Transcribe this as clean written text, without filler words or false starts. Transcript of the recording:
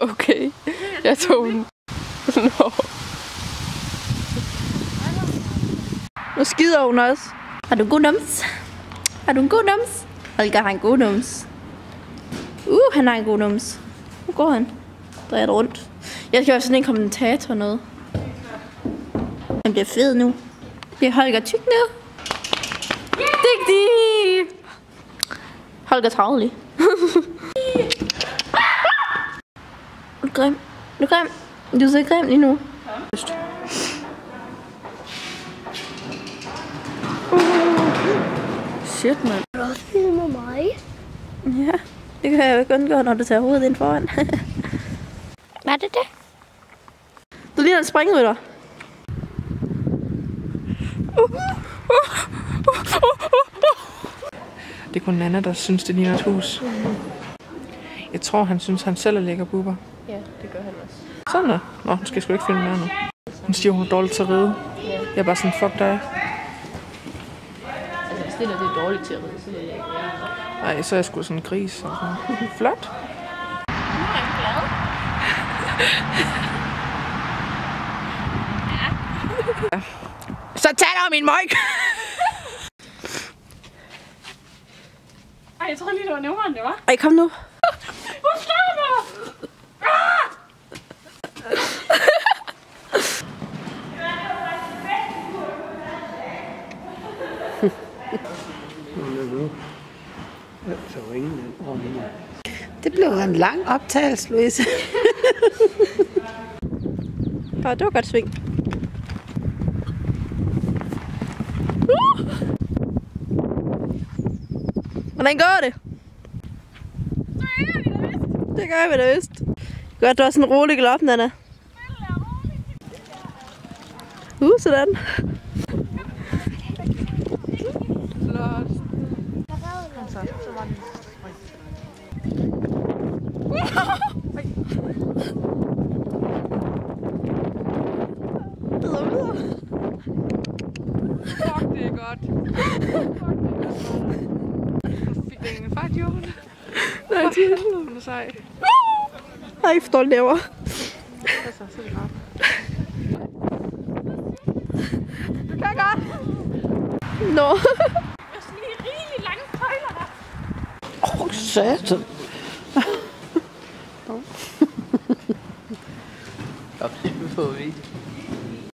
Okay. Jeg tog den. Nå. Nu skider hun også. Har du en god nums? Har du en god nums? Holger har en god nums. Han har en god nums. Nu går han. Drejer det rundt. Jeg skal være sådan en kommentator noget. Han bliver fed nu. Bliver Holger tyk nu? Dygtig! Holger travlig. Du er grim. Du er grim. Du er så grim lige nu. Shit, mand. Vil du også spille med mig? Ja, det kan jeg jo ikke undgå, når du tager hovedet ind foran. Hvad er det? Du ligner en springrytter. Det er kun Nana, der synes, det ligner et hus. Jeg tror, han synes, han selv er lækker buber. Ja, det gør han også. Sådan der. Nå, nu skal jeg sgu ikke filme mere nu. Hun siger, hun er dårlig til at ride. Ja. Jeg er bare sådan, fuck dig. Altså, hvis det der det er dårligt til at ride, så vil jeg ikke være. Nej, så er jeg sgu sådan en gris. Og sådan. Flot. Nu er han glad. Ja. Så tag dig min møg! Ej, jeg tror lige, det var nemmere, end det var. Ej, kom nu. Hvor slår du? Det blev en lang optagelse, Louise. Det var godt sving. Hvordan går det? Det gør vi da vist. Godt, du har sådan en rolig galop, Nana. Sådan. Flot. Fuck, det er godt. Fik det ingen fart, jo. Nej, det er Hun er sej. Ej, for dårligt derovre. Så er det godt. Du kan godt. Nå. Jeg er sådan lige rigtig lange køjler her. Satan. Stop, det får vi.